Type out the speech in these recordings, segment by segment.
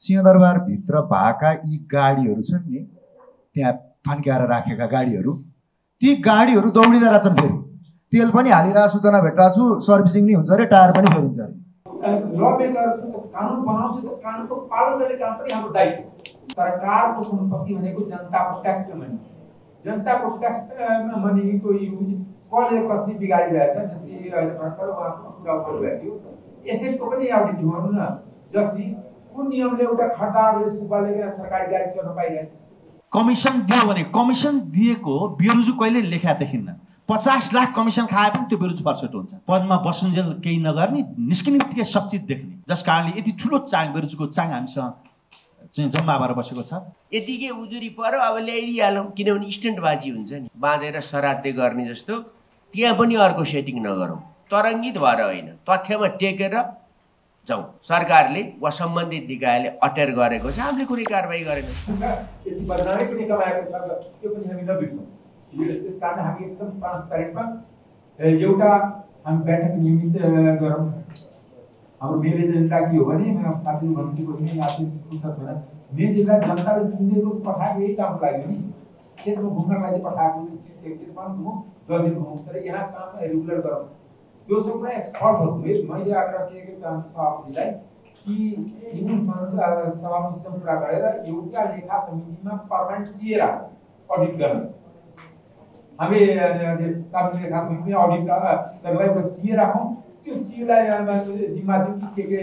सिंहदरबारभित्र भएका यी गाडीहरू छन् नि, त्यहाँ थन्क्याएर राखेका गाडीहरू, ती गाडीहरू दौडिँदा रहेछन्। फेरि तेल पनि हालिरहेको सूचना भेटाएको छु, सर्भिसिङ नि हुन्छ अरे, टायर पनि फेरिन्छ अरे। ल मेकर कानुन बनाउँछ त कानुनको पालन गर्ने काम पनि हाम्रो दायित्व। सरकारको सम्पत्ति भनेको जनताको ट्याक्स मनी, जनताको ट्याक्स मनीको युज कसले कसले बिगाडिरहेछ। जसरी अहिले भर्खर उहाँको कुरा गर्नुभएको थियो, एसेटको पनि अडिट गर्नु न, जसरी कुन नियमले एउटा खड्डाहरूले सुब्बाले सरकारी गाडी चढ्न पाइरहेछ। कमिसन दियो भने कमिसन दिएको बेरुजु कहिले लेखा देखिन्न। 50 लाख कमिसन खाए पनि त्यो बेरुजु पर्सेट हुन्छ। पदमा बसुन्जेल केही नगर्ने, निस्किने बित्तिकै सब चिज देख्ने, जस कारणले यति ठुलो चाङ बेरुजुको चाङ हामीसँग चाहिँ जम्मा भएर बसेको छ। यतिकै उजुरी पर्यो अब ल्याइदिइहालौँ, किनभने स्टन्टबाजी हुन्छ नि, बाँधेर सराध्य गर्ने जस्तो। त्यहाँ पनि अर्को सेटिङ नगरौँ, तरङ्गित भएर होइन, तथ्यमा टेकेर जाउँ। सरकारले वा सम्बन्धित निकायले अटेर गरेको छ, हामीले कुनै कारबाही गरेन। यति बदनामी पनि कमाएको छ, त्यो पनि हामी नबिर्सौँ। त्यस कारण हामी एकदम ट्रान्सप्यारेन्टमा एउटा हामी बैठक नियमित गरौँ। हाम्रो मेल एजेन्डा के हो भने, साथीहरू भन्नु पनि आफै फुर्सद भएन, मेल एजेन्डा जनताले चुनेको पठाएको यही काम लाग्यो नि। क्षेत्रमा घुम्नको लागि पठाएको क्षेत्रमा घुमौँ, 10 दिन घुमौँ, तर यहाँ काम रेगुलर गरौँ। दोस्रो कुरा एक्सपर्टहरूले मैले आग्रह गरेको चाहन्छु सभापतिलाई कि यिनी सभामुखसँग कुरा गरेर एउटा लेखा समितिमा पर्मानेन्ट सिए राखौँ, अडिट गर्न। हामी सार्वजनिक लेखा समितिमा अडिट गर्नलाई एउटा सिए राखौँ। त्यो सिएलाई जिम्मा दिउँ कि के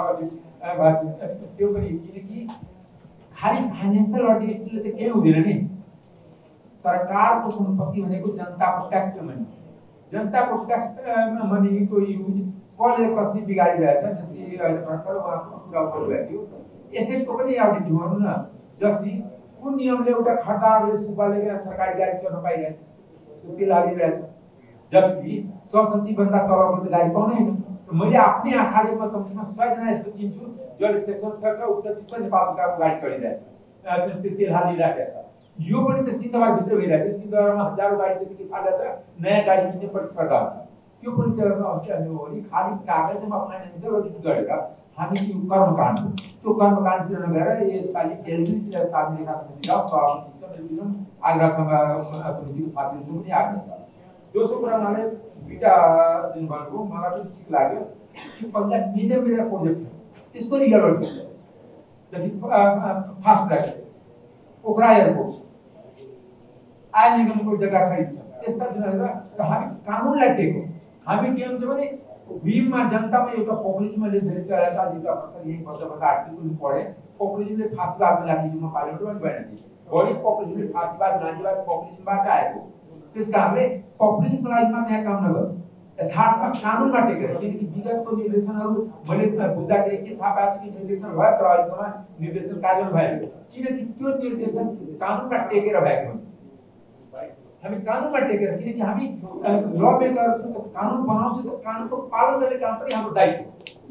त्यो पनि, किनकि खालि फाइनेन्सियल अडिटले त केही हुँदैन नि। सरकारको सम्पत्ति भनेको जनताको ट्याक्स मनी, जनताको ट्याक्स मनीको युज कसले कसले बिगाडिरहेछ। जसरी अहिले भर्खर उहाँको कुरा गर्नुभएको थियो, एसेटको पनि अडिट गर्नु न, जसरी कुन नियमले एउटा खड्डाहरूले सुब्बाले सरकारी गाडी चढ्न पाइरहेछ, तेल हालिरहेछ, जबकि सहसचिवभन्दा तलको गाडी पाउनै होइन। मैले आफ्नै आँखाले म कम्तीमा 100 जना यस्तो चिन्छु जसले सेक्सन सर्छ उक्त चिज नेपाल सरकारको गाडी चढिरहेछ, तेल हालिरहेछ। यो पनि त सिन्धुवारभित्र भइरहेछ। सिन्धुवारमा हजारौँ गाडी त्यतिकै फाल्दैछ, नयाँ गाडी किन्ने प्रतिस्पर्धा हुन्छ। त्यो पनि त अवस्था हो नि। खालि कागजमा फाइनेन्सियल अडिट गरेर हामी त्यो कर्मकाण्ड, त्यो कर्मकाण्डतिर नगएर यसपालि एलजीतिर सार्वजनिक लेखा समिति र सभापतिसँग आग्रहसँग समितिको साथीहरूसँग पनि आग्रह छ। दोस्रो कुरा उहाँले दुईटा दिनुभएको मलाई पनि ठिक लाग्यो कि पहिला मेजर प्रोजेक्ट त्यसको रियल अडिट, जस्तै fast track, Pokhara airport, oil निगमको जग्गा खरिद छ, त्यस्ता जुनहरू हामी कानुनलाई टेकौँ। हामी के हुन्छ भने भीममा जनतामा एउटा पपुलिजमले धेरै चलाएको छ। एउटा भर्खर यही वर्षभन्दा आर्टिकल पनि पढेँ, पपुलिजमले फाँसीवादमा लाठीमा पार्लियामेन्टमा पनि भएन कि बढी पपुलिजमले फाँसीवाद नानीवाद पपुलिजमबाट आएको। त्यस कारणले पपुलिजमको लागि मात्र यहाँ काम नगरौँ, यथार्थमा कानुनमा टेकेर। किनकि विगतको निर्देशनहरू मैले बुझ्दाखेरि के थाहा पाएको छु कि निर्देशन भयो तर अहिलेसम्म निर्देशन कार्यान्वयन भएन, किनकि त्यो निर्देशन कानुनमा टेकेर भएको हो। हामी कानुनमा टेकेर, किनकि हामी ल मेकर कानुन बनाउँछ त कानुनको पालन गर्ने काम पनि हाम्रो दायित्व।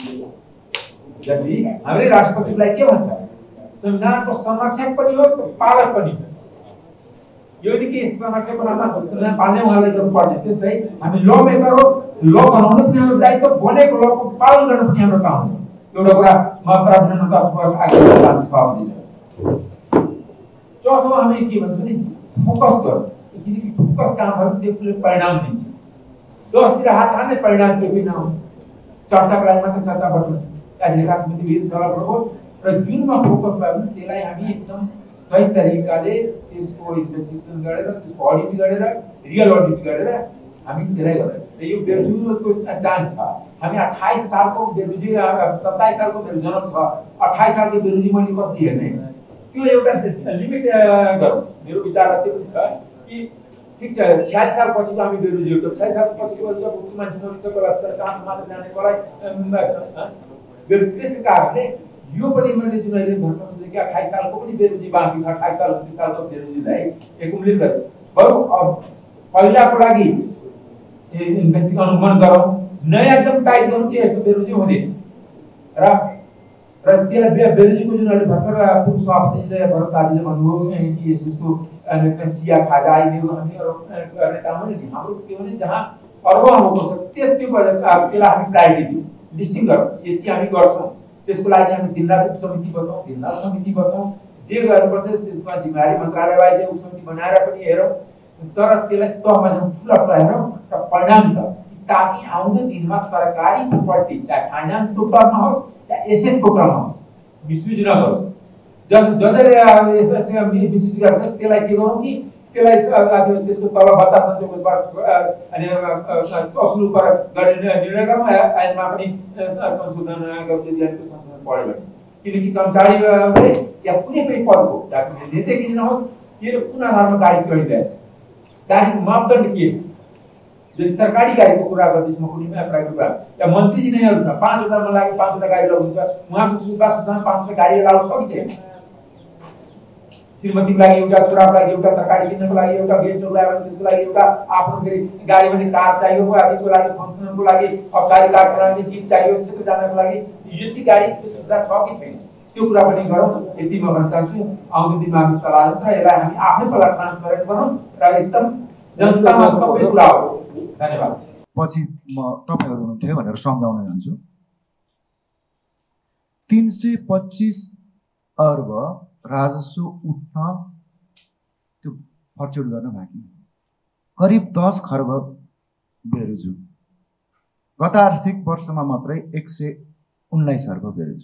जसरी हाम्रै राष्ट्रपतिलाई के भन्छ, संविधानको संरक्षक पनि हो पालक पनि हो। यो नि के संरक्षकको नाममा संविधान पाल्ने उहाँलाई गर्नुपर्ने, त्यस्तै हामी ल मेकर हो, ल बनाउनु पनि हाम्रो दायित्व, बनेको लको पालन गर्नु पनि हाम्रो काम हो। एउटा कुरा म प्रावधानको तर्फबाट आग्रह गर्छु सभापतिले। चौथो हामी के भन्छ भने फोकस गरौँ, किनकि फोकस कामहरू त्यसले परिणाम दिन्छ। 10 तिर हात हाल्ने परिणाम केही नहुन्छ। चर्चाको लागि मात्र चर्चा गर्नु, लेखा समिति भित्र छलफल गर्नु र जुनमा फोकस भयो भने त्यसलाई हामी एकदम सही तरिकाले त्यसको इन्भेस्टिगेसन गरेर, त्यसको अडिट गरेर, रियल अडिट गरेर हामी त्यसलाई गरेर यो बेरुजुको चान्स छ। हामी 28 सालको बेरुजी, 27 सालको मेरो जन्म छ, 28 सालको बेरुजी मैले कसरी हेर्ने, त्यो एउटा लिमिट गरौँ। मेरो विचार त्यो पनि छ कि ठिक छ 46 साल पछि हामी बेरुजी हो, 46 साल पछि जब मान्छे मरिसक्यो तर कहाँ मात्र जाने कसलाई त्यस कारणले यो पनि मैले जुन अहिले भर्खर सोचेँ कि 28 सालको पनि बेरुजी बाँकी छ, 28 साल 29 सालको बेरुजीलाई एकुमुलेट गरौँ। बरु पहिलाको लागि इन्भेस्टिगेसन अनुमान गरौँ, नयाँ एकदम टाइट गरौँ कि यस्तो बेरुजी हुँदैन र त्यसलाई बेरुजीको जुन अहिले भर्खर पूर्व सभापतिले भरतले भन्नुभयो कि यस्तो चिया खाजा आइदियो हामी गर्ने काम हो नि। हाम्रो के भने जहाँ अर्बनको छ त्यसलाई हामी प्रायोरिटी दिउँ, लिस्टिङ गरौँ, यति हामी गर्छौँ त्यसको लागि हामी दिनरात समिति बसौँ जे गर्नुपर्छ त्यसमा जिम्मेवारी मन्त्रालयबाहेक उपसमिति बनाएर पनि हेरौँ, तर त्यसलाई तहमा ठुला हेरौँ र परिणाम त, ताकि आउँदो दिनमा सरकारी प्रपर्टी चाहे फाइनान्सको टर्ममा होस् चाहे एसेटको टर्ममा होस् मिसयुज नगरोस्। जसले मिसयुज गर्छ त्यसलाई के गरौँ कि त्यसलाई त्यसको तल भत्ता सञ्चयकोषबाट अनि असुल गर्ने निर्णय गरौँ। ऐनमा पनि संशोधन पढ्यो भने, किनकि कर्मचारीले या कुनै पनि पदको नेतै किन नहोस् के कुन आधारमा गाडी चलिरहेछ, गाडीको मापदण्ड के हो। यदि सरकारी गाडीको कुरा गर्दैछु म, कुनै प्राइभेट कुरा या मन्त्रीजी नैहरू छ 5 वटामा लागि 5 वटा गाडी लगाउँछ, उहाँको सुविधामा 5 वटा गाडी अलाउ छ कि छैन? श्रीमतीको लागि एउटा, छोराको लागि एउटा, तरकारी किन्नको लागि एउटा, गेस्टको लागि त्यसको लागि एउटा, आफ्नो फेरि गाडी भने कार चाहियो, आदिको लागि फङ्सनको लागि अफगारी कारखानाले चिज चाहियो, क्षेत्र जानको लागि यति गाडीको सुविधा छ कि छैन त्यो कुरा पनि गरौँ। यति म भन्न चाहन्छु। आउँदो दिनमा हामी सल्लाह गरौँ र यसलाई हामी आफ्नै पहिला ट्रान्सपेरेन्ट गरौँ र एकदम जनतामा सबै कुरा होस्। धन्यवाद। पछि म तपाईँहरू हुनुहुन्थ्यो भनेर सम्झाउन जान्छु। 325 अर्ब राजस्व उठ्न त्यो फर्चुट गर्न बाँकी, करिब 10 खर्ब बेरोजु। गत आर्थिक वर्षमा मात्रै 119 अर्ब बेरोजु।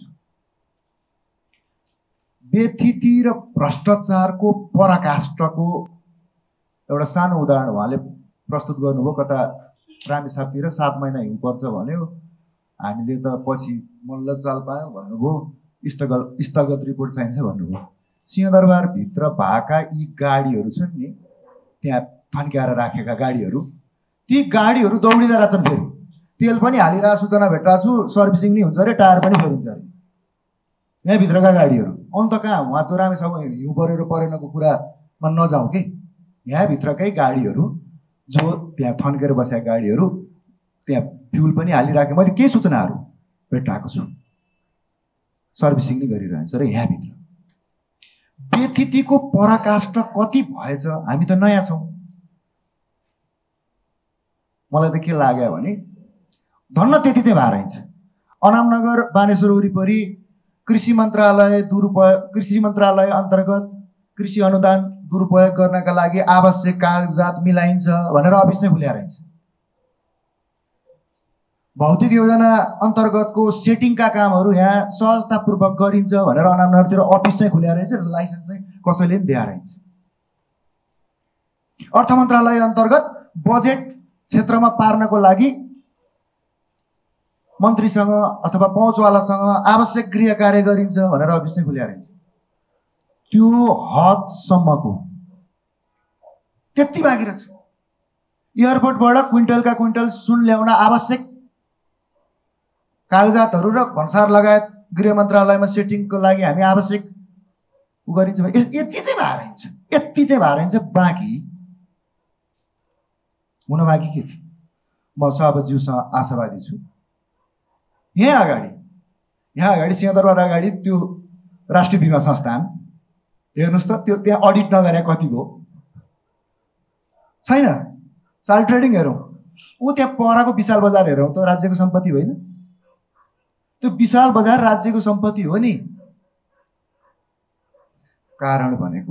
व्यथिति र भ्रष्टाचारको पराकाष्ठको एउटा सानो उदाहरण उहाँले प्रस्तुत गर्नुभयो। कता रामेछापतिर 7 महिना हिउँ पर्छ भन्यो, हामीले त पछि मल्ल चाल पायौँ भन्नुभयो, स्थगत रिपोर्ट चाहिन्छ भन्नुभयो। सिंहदरबारभित्र भएका यी गाडीहरू छन् नि, त्यहाँ थन्क्याएर राखेका गाडीहरू, ती गाडीहरू दौडिँदा रहेछन्। फेरि तेल पनि हालिरहेको सूचना भेटाएको छु, सर्भिसिङ नि हुन्छ अरे, टायर पनि फेरिन्छ अरे। यहाँभित्रका गाडीहरू अन्त कहाँ, उहाँ त्यो रामेछाप हिउँ परेनको कुरामा नजाउँ कि, यहाँभित्रकै गाडीहरू जो त्यहाँ थन्केर बसेका गाडीहरू, त्यहाँ फ्युल पनि हालिराखेँ मैले, केही सूचनाहरू भेटाएको छु, सर्भिसिङ नै गरिरहन्छ र यहाँभित्र। व्यथितिको पराकाष्ठ कति भएछ। हामी त नयाँ छौँ। मलाई त के लाग्यो भने धन्न त्यति चाहिँ भएर हिँड्छ। अनामनगर बानेश्वर वरिपरि कृषि मन्त्रालय अन्तर्गत कृषि अनुदान दुरुपयोग गर्नका लागि आवश्यक कागजात मिलाइन्छ भनेर अफिस नै खुल्याएर हिँड्छ। भौतिक योजना अन्तर्गतको सेटिङका कामहरू यहाँ सहजतापूर्वक गरिन्छ भनेर अनामनगरतिर अफिस चाहिँ खुल्याएर हिँड्छ र लाइसेन्स चाहिँ कसैले पनि दिएर हिँड्छ। अर्थ मन्त्रालय अन्तर्गत बजेट क्षेत्रमा पार्नको लागि मन्त्रीसँग अथवा पहुँचवालासँग आवश्यक गृह कार्य गरिन्छ भनेर अफिस नै खुल्याएर हिँड्छ। त्यो हदसम्मको त्यति बाँकी रहेछ। एयरपोर्टबाट क्विन्टलका क्विन्टल सुन ल्याउन आवश्यक कागजातहरू र भन्सार लगायत गृह मन्त्रालयमा सेटिङको लागि हामी आवश्यक गरिन्छ। यति चाहिँ भएर हिँड्छ, यति चाहिँ भएर हिँड्छ। बाँकी हुन बाँकी के छ? म सभापतिज्यूसँग आशावादी छु। यहाँ अगाडि सिंहदरबार अगाडि त्यो राष्ट्रिय बिमा संस्थान हेर्नुहोस् त, त्यो त्यहाँ अडिट नगरे कति भयो छैन। चाल ट्रेडिङ हेरौँ, ऊ त्यहाँ परको विशाल बजार हेरौँ त, राज्यको सम्पत्ति होइन? त्यो विशाल बजार राज्यको सम्पत्ति हो नि। कारण भनेको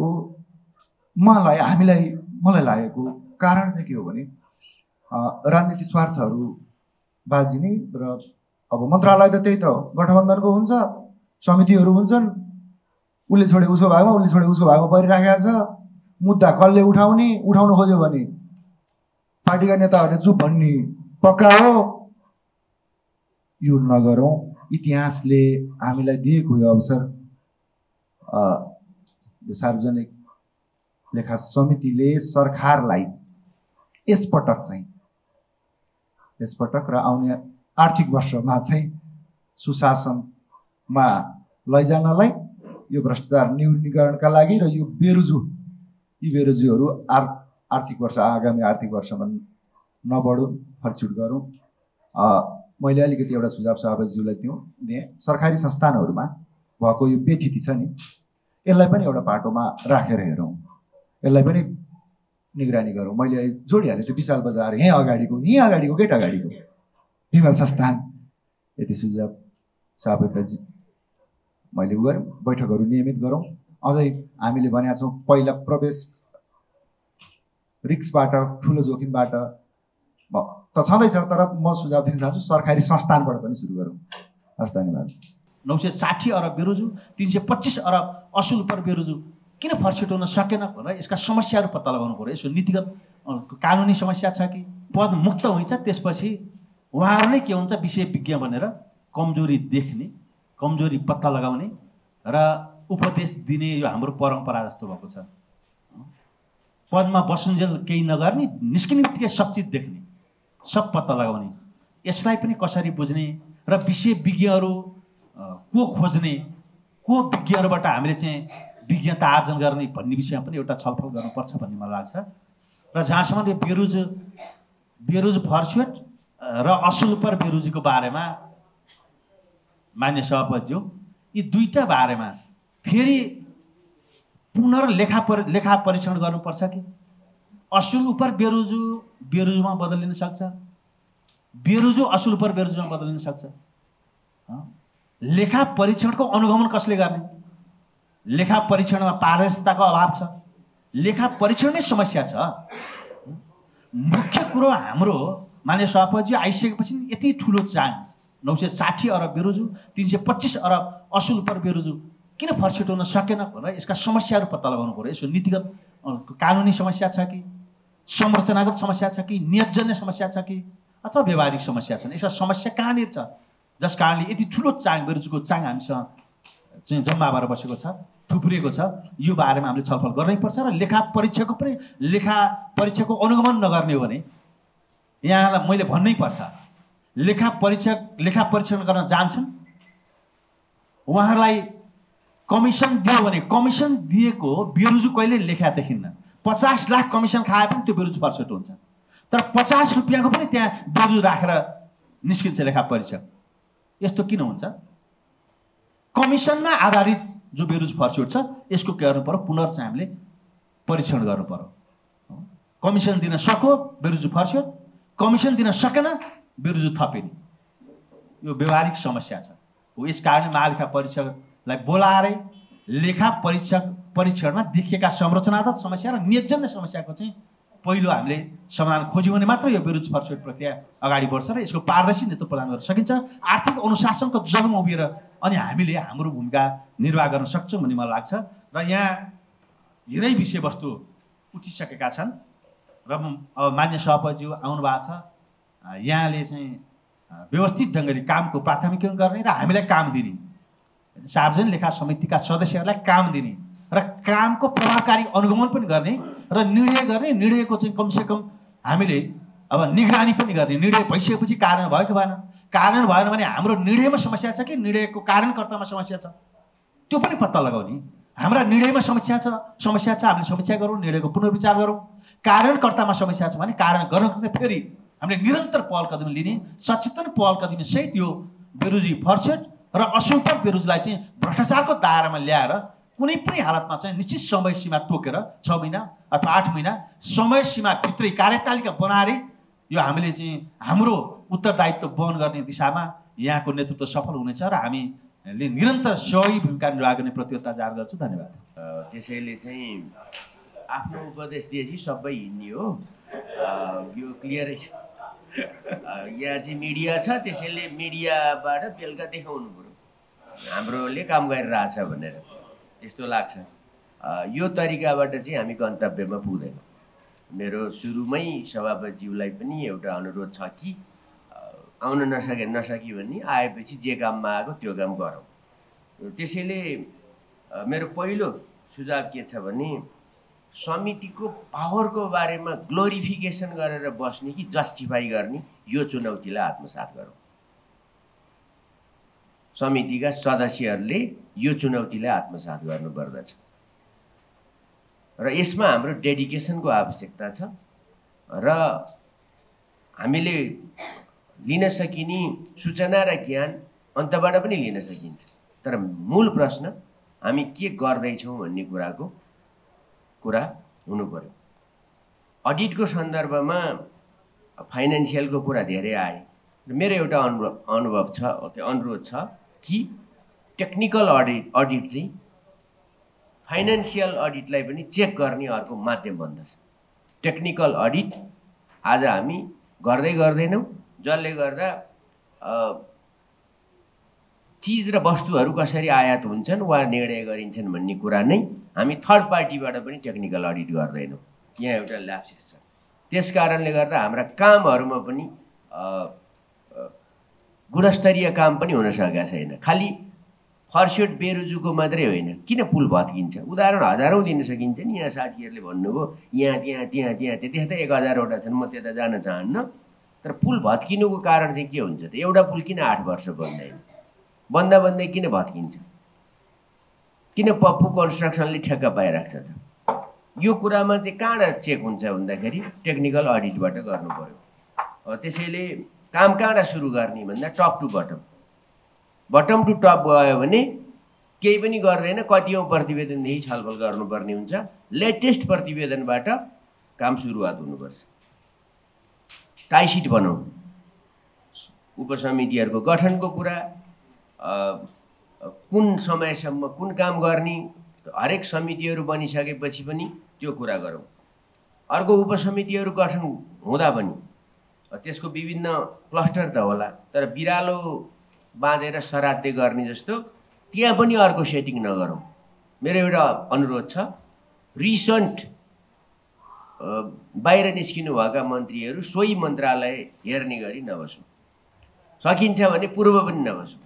मलाई लागेको कारण चाहिँ के हो भने राजनीतिक स्वार्थहरू बाजिने र अब मन्त्रालय त त्यही त हो, गठबन्धनको हुन्छ, समितिहरू हुन्छन्, उसले छोडे उसको भागमा, उसले छोडे उसको भागमा परिराखेको छ। मुद्दा कसले उठाउनु खोज्यो भने पार्टीका नेताहरूले चुप भन्ने पक्का हो। यो नगरौँ। इतिहासले हामीलाई दिएको यो अवसर, यो सार्वजनिक लेखा समितिले सरकारलाई यसपटक र आउने आर्थिक वर्षमा चाहिँ सुशासनमा लैजानलाई, यो भ्रष्टाचार न्यूनीकरणका लागि र यो बेरोजुहरू आर्थिक वर्ष, आगामी आर्थिक वर्षमा नबढुन्, फर्चुट गरौँ। मैले अलिकति एउटा सुझाव सभापतिज्यूलाई दिएँ। सरकारी संस्थानहरूमा भएको यो व्यथिति छ नि, यसलाई पनि एउटा पाटोमा राखेर हेरौँ, यसलाई पनि निगरानी गरौँ। मैले जोडिहालेँ त्यो विशाल बजार यहीँ अगाडिको गेट अगाडिको बिमा संस्थान। यति सुझाव सभापतिज्यू मैले उ गरेँ, बैठकहरू नियमित गरौँ। अझै हामीले भनेका छौँ पहिला प्रवेश रिक्सबाट, ठुलो जोखिमबाट त छँदैछ, तर म सुझाव दिन चाहन्छु सरकारी संस्थानबाट पनि सुरु गरौँ। हस्, धन्यवाद। 960 अरब बेरोजु, 325 अरब असुल पर बेरोजु किन फर्सेट हुन सकेन भनेर यसका समस्याहरू पत्ता लगाउनु पर्यो। यसो नीतिगत कानुनी समस्या छ कि पद मुक्त हुन्छ, त्यसपछि उहाँहरू नै के हुन्छ विषय विज्ञ भनेर कमजोरी देख्ने, कमजोरी पत्ता लगाउने र उपदेश दिने यो हाम्रो परम्परा जस्तो भएको छ। पदमा बसुन्जेल केही नगर्ने, निस्किने बित्तिकै सब चिज देख्ने, सब पत्ता लगाउने, यसलाई पनि कसरी बुझ्ने र विषय विज्ञहरू को खोज्ने, को विज्ञहरूबाट हामीले चाहिँ विज्ञता आर्जन गर्ने भन्ने विषयमा पनि एउटा छलफल गर्नुपर्छ भन्ने मलाई लाग्छ। र जहाँसम्म यो बेरोज फर्सेट र असुल पर बेरोजीको बारेमा मान्य सभापतिज्यू, यी दुईटा बारेमा फेरि लेखा परीक्षण गर्नुपर्छ कि असुल उपर बेरोजुमा बदलिन सक्छ, बेरोजु असुल उपर बेरोजुमा बदलिन सक्छ। लेखा परीक्षणको अनुगमन कसले गर्ने? लेखा परीक्षणमा पारदर्शिताको अभाव छ, लेखा परीक्षणमै समस्या छ। मुख्य कुरो हाम्रो माननीय सभापति आइसकेपछि यति ठुलो चाङ 960 अरब बेरोजु, 325 अरब असुल पर बेरोजु किन फर्सेट हुन सकेन भनेर यसका समस्याहरू पत्ता लगाउनु पर्यो। यसो नीतिगत कानुनी समस्या छ कि संरचनागत समस्या छ कि नियोजन समस्या छ कि अथवा व्यवहारिक समस्या छन्? यसका समस्या कहाँनिर छ जस कारणले यति ठुलो चाङ बेरोजुको चाङ हामीसँग चाहिँ जम्मा भएर बसेको छ, थुप्रिएको छ? यो बारेमा हामीले छलफल गर्नैपर्छ र लेखा परीक्षाको अनुगमन नगर्ने हो भने यहाँलाई मैले भन्नै पर्छ, लेखा परीक्षण गर्न जान्छन्, उहाँहरूलाई कमिसन दियो भने कमिसन दिएको बेरोजु कहिले लेखा देखिन्न। 50 लाख कमिसन खाए पनि त्यो बेरोजु फर्सेट हुन्छ, तर 50 रुपियाँको पनि त्यहाँ बेरोजु राखेर निस्किन्छ लेखा परीक्षक। यस्तो किन हुन्छ? कमिसनमा आधारित जो बेरोजु फर्सेट छ यसको के गर्नु पर्यो? पुनर्चाहिँ हामीले परीक्षण गर्नु पर्यो। कमिसन दिन सक्यो बेरोजु फर्सेट, कमिसन दिन सकेन बेरोजु थपिने, यो व्यवहारिक समस्या छ। हो यस कारणले महालेखा परीक्षकलाई बोलाएर लेखा परीक्षणमा देखिएका संरचनागत समस्या र नियोजन समस्याको चाहिँ पहिलो हामीले समाधान खोज्यौँ भने मात्र यो बेरोजु फर्सेट प्रक्रिया अगाडि बढ्छ र यसको पारदर्शी नेतृत्व प्रदान गर्न सकिन्छ। आर्थिक अनुशासनको जगमा उभिएर अनि हामीले हाम्रो भूमिका निर्वाह गर्न सक्छौँ भन्ने मलाई लाग्छ। र यहाँ धेरै विषयवस्तु उठिसकेका छन् र अब मान्य सभापतिज्यू आउनु भएको छ, यहाँले चाहिँ व्यवस्थित ढङ्गले कामको प्राथमिकरण गर्ने र हामीलाई काम दिने, सार्वजनिक लेखा समितिका सदस्यहरूलाई काम दिने र कामको प्रभावकारी अनुगमन पनि गर्ने र निर्णय गर्ने, निर्णयको चाहिँ कमसेकम हामीले अब निगरानी पनि गर्ने। निर्णय भइसकेपछि कारण भयो कि भएन, कारण भएन भने हाम्रो निर्णयमा समस्या छ कि निर्णयको कारणकर्तामा समस्या छ त्यो पनि पत्ता लगाउने। हाम्रा निर्णयमा समस्या छ हामीले समीक्षा गरौँ, निर्णयको पुनर्विचार गरौँ। कारणकर्तामा समस्या छ भने कारण गर्नको फेरि हामीले निरन्तर पहल कदमी लिने, सचेतन पहल कदमी सहित यो बेरोजी फर्सेट र असुपर बेरोजलाई चाहिँ भ्रष्टाचारको दायरामा ल्याएर कुनै पनि हालतमा चाहिँ निश्चित समय सीमा तोकेर 6 महिना अथवा 8 महिना समय सीमा भित्रै कार्यतालिका बनाएर यो हामीले चाहिँ हाम्रो उत्तरदायित्व वहन गर्ने दिशामा यहाँको नेतृत्व सफल हुनेछ र हामीले निरन्तर सही भूमिका निर्वाह गर्ने प्रतिबद्धता जाहेर गर्छु। धन्यवाद। त्यसैले चाहिँ आफ्नो उपदेश दिएपछि सबै हिँड्ने हो, यो क्लियरै छ। यहाँ चाहिँ मिडिया छ, त्यसैले मिडियाबाट बेलुका देखाउनु पर्यो हाम्रोले काम गरिरहेछ भनेर त्यस्तो लाग्छ। यो तरिकाबाट चाहिँ हामी गन्तव्यमा पुग्दैनौँ। मेरो सुरुमै सभापतिज्यूलाई पनि एउटा अनुरोध छ कि आउन नसकी भने आएपछि जे काममा आएको त्यो काम गरौँ। त्यसैले मेरो पहिलो सुझाव के छ भने समितिको पावरको बारेमा ग्लोरिफिकेसन गरेर बस्ने कि जस्टिफाई गर्ने, यो चुनौतीलाई आत्मसात गरौँ। समितिका सदस्यहरूले यो चुनौतीलाई आत्मसात गर्नुपर्दछ र यसमा हाम्रो डेडिकेसनको आवश्यकता छ र हामीले लिन सकिने सूचना र ज्ञान अन्तबाट पनि लिन सकिन्छ, तर मूल प्रश्न हामी के गर्दैछौँ भन्ने कुरा हुनु पर्यो। अडिटको सन्दर्भमा फाइनेन्सियलको कुरा धेरै आए र मेरो एउटा अनुरोध छ कि टेक्निकल अडिट चाहिँ फाइनान्सियल अडिटलाई पनि चेक गर्ने अर्को माध्यम बन्दछ। टेक्निकल अडिट आज हामी गर्दै गर्दैनौँ, जसले गर्दा चिज र वस्तुहरू कसरी आयात हुन्छन् वा निर्णय गरिन्छन् भन्ने कुरा नै हामी थर्ड पार्टीबाट पनि टेक्निकल अडिट गर्दैनौँ। यहाँ एउटा ल्याप्सेस छ। त्यस कारणले गर्दा हाम्रा कामहरूमा पनि गुणस्तरीय काम पनि हुन सकेका छैन। खालि फर्स्योट बेरुजुको मात्रै होइन, किन पुल भत्किन्छ? उदाहरण हजारौँ दिन सकिन्छ नि। यहाँ साथीहरूले भन्नुभयो यहाँ त्यहाँ त्यहाँ त्यहाँ त्यहाँ त 1000वटा छन्, म त्यता जान चाहन्न। तर पुल भत्किनुको कारण चाहिँ के हुन्छ त? एउटा पुल किन 8 वर्ष बन्दैन? बन्दा बन्दै किन भत्किन्छ? किन पप्पू कन्स्ट्रक्सनले ठेक्का पाइराख्छ त? यो कुरामा चाहिँ कहाँ चेक हुन्छ भन्दाखेरि टेक्निकल अडिटबाट गर्नु पर्यो। त्यसैले काम कहाँ सुरु गर्ने भन्दा top to bottom, bottom to top गयो भने केही पनि गर्दैन। कतिौँ प्रतिवेदनदेखि छलफल गर्नुपर्ने हुन्छ। लेटेस्ट प्रतिवेदनबाट काम सुरुवात हुनुपर्छ। टाइसिट बनाउँ, उपसमितिहरूको गठनको कुरा, कुन समयसम्म कुन काम गर्ने, हरेक समितिहरू बनिसकेपछि पनि त्यो कुरा गरौँ। अर्को उपसमितिहरू गठन हुँदा पनि त्यसको विभिन्न क्लस्टर त होला, तर बिरालो बाँधेर सराध्य गर्ने जस्तो त्यहाँ पनि अर्को सेटिङ नगरौँ। मेरो एउटा अनुरोध छ, रिसेन्ट बाहिर निस्किनुभएका मन्त्रीहरू सोही मन्त्रालय हेर्ने गरी नबसौँ। सकिन्छ भने पूर्व पनि नबसौँ,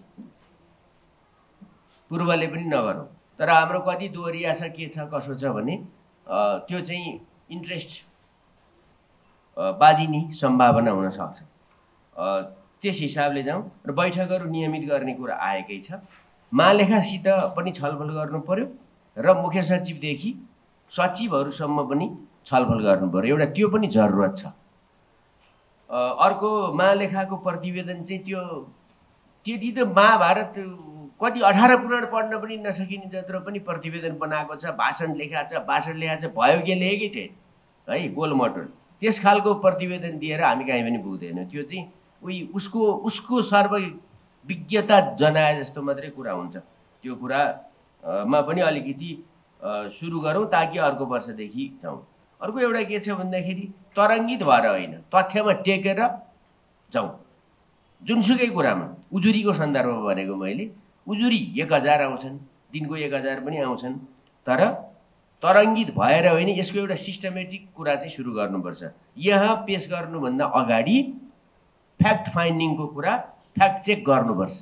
पूर्वले पनि नगरौँ। तर हाम्रो कति दोहोरिया छ, के छ कसो छ भने त्यो चाहिँ इन्ट्रेस्ट बाजिने सम्भावना हुनसक्छ। त्यस हिसाबले जाउँ र बैठकहरू नियमित गर्ने कुरा आएकै छ। महालेखासित पनि छलफल गर्नु पर्यो र मुख्य सचिवदेखि सचिवहरूसम्म पनि छलफल गर्नु पर्यो। एउटा त्यो पनि जरुरत छ। अर्को महालेखाको प्रतिवेदन चाहिँ त्यो त्यति त महाभारत कति 18 पुराण पढ्न पनि नसकिने जत्रो पनि प्रतिवेदन बनाएको छ, भाषण लेखाएको छ, भयो के लेखेकै छैन है, गोलमटोल। त्यस खालको प्रतिवेदन दिएर हामी कहीँ पनि पुग्दैनौँ। त्यो चाहिँ उसको सर्वविज्ञता जनाए जस्तो मात्रै कुरा हुन्छ। त्यो कुरामा पनि अलिकति सुरु गरौँ ताकि अर्को वर्षदेखि जाउँ। अर्को एउटा के छ भन्दाखेरि तरङ्गित भएर होइन, तथ्यमा टेकेर जाउँ। जुनसुकै कुरामा, उजुरीको सन्दर्भमा भनेको मैले, उजुरी 1000 आउँछन्, दिनको 1000 पनि आउँछन्, तर तरङ्गित भएर होइन, यसको एउटा सिस्टमेटिक कुरा चाहिँ सुरु गर्नुपर्छ। यहाँ पेस गर्नुभन्दा अगाडि फ्याक्ट फाइन्डिङको कुरा, फ्याक्ट चेक गर्नुपर्छ।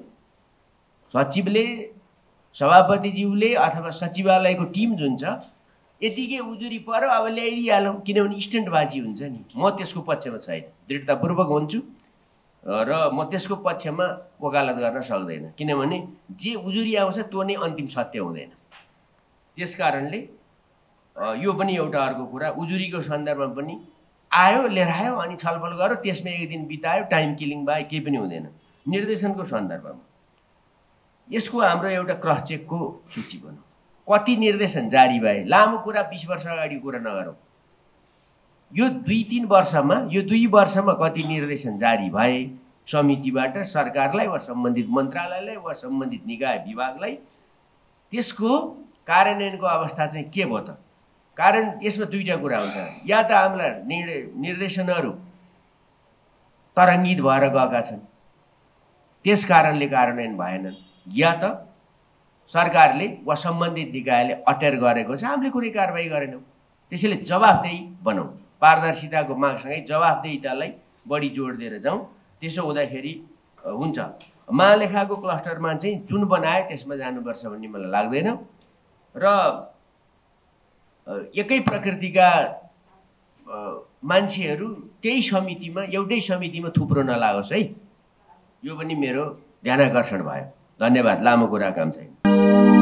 सचिवले, सभापतिज्यूले अथवा सचिवालयको टिम जुन छ, यतिकै उजुरी पर्यो अब ल्याइदिइहालौँ, किनभने स्टन्टबाजी हुन्छ नि। म त्यसको पक्षमा छैन, दृढतापूर्वक हुन्छु र म त्यसको पक्षमा वकालत गर्न सक्दैन, किनभने जे उजुरी आउँछ त्यो नै अन्तिम सत्य हुँदैन। त्यस कारणले यो पनि एउटा अर्को कुरा, उजुरीको सन्दर्भमा पनि आयो लिएर आयो अनि छलफल गर्यो, त्यसमा एक दिन बितायो, टाइम किलिङ बाहेक केही पनि हुँदैन। निर्देशनको सन्दर्भमा यसको हाम्रो एउटा क्रस चेकको सूची बनाऊ। कति निर्देशन जारी भए, लामो कुरा 20 वर्ष अगाडि कुरा नगरौँ। यो 2-3 वर्षमा, यो 2 वर्षमा कति निर्देशन जारी भए समितिबाट सरकारलाई वा सम्बन्धित मन्त्रालयलाई वा सम्बन्धित निकाय विभागलाई, त्यसको कार्यान्वयनको अवस्था चाहिँ के भयो त? कारण यसमा दुईटा कुरा हुन्छ, या त हाम्रा निर्देशनहरू तरङ्गित भएर गएका छन्, त्यस कारणले कार्यान्वयन भएनन्, या त सरकारले वा सम्बन्धित निकायले अटेर गरेको छ, हामीले कुनै कारबाही गरेनौँ। त्यसैले जवाफदेही बनाऊ, पारदर्शिताको मागसँगै जवाफदेहितालाई बढी जोड दिएर जाउँ। त्यसो हुँदाखेरि हुन्छ। महालेखाको क्लस्टरमा चाहिँ जुन बनायो त्यसमा जानुपर्छ भन्ने मलाई लाग्दैन र एकै प्रकृतिका मान्छेहरू त्यही समितिमा, एउटै समितिमा थुप्रो नलागोस् है। यो पनि मेरो ध्यानाकर्षण भयो। धन्यवाद। लामो कुरा काम छैन।